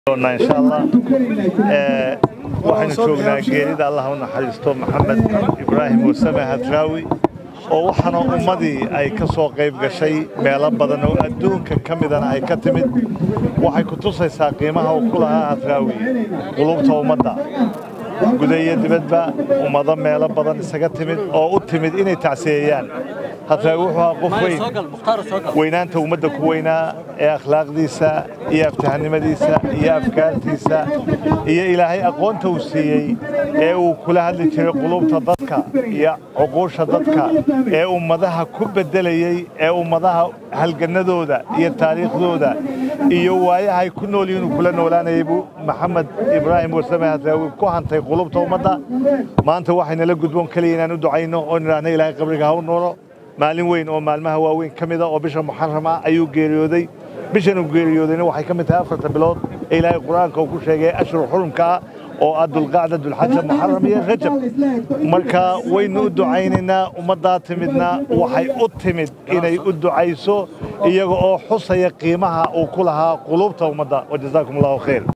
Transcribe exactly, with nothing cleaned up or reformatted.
إن شاء الله waxaynu joognaa geerida Allah u naxariisto Maxamed Ibraahim Warsame Hadraawi oo waxana ummadii ay ka soo qayb gashay meelo badan oo adduunka kamidana ay ka timid waxay ku tusaysaa qiimaha uu ku lahaa Hadraawi qulubta ummadda gudaha dibadba ummada meelo badan isaga timid oo u timid inay tacsiyeeyaan Hadraawi wuxuu qof weyn weynaanta ummadda ku weynaa ee akhlaaqdiisa iyo aftahanimadiisa iyo afkaartiisa iyo ilaahay aqoonta uu siiyay ee uu kula hadli jiray qulubta dadka iyo uquusha dadka ee ummadaha ku bedelayay ee ummadaha halganadooda iyo taariikhdooda iyo waayahay ku noolyiin kula noolaanayay Maxamed Ibraahim Warsame Hadraawi ku hantay qulubta ummadda maanta waxayna la gudboon kaliya inaan u ducayno oo niraahno ilaahay qabriga ha u noolo maalin weyn oo maalmaha waaweyn kamida oo bisha muharrama ayuu geeriyooday bishan uu geeriyoodayna waxay kamid tahay afarta bilood ee ilaahay quraanka uu ku sheegay ashhur xurumka oo adul qaada dul hajj muharram iyo rajab marka waynu ducaynaynaa ummadda timidna waxay u timid inay u ducayso iyaga oo xusaya qiimaha uu ku lahaa qulubta ummadda wajazaakumullahu khayr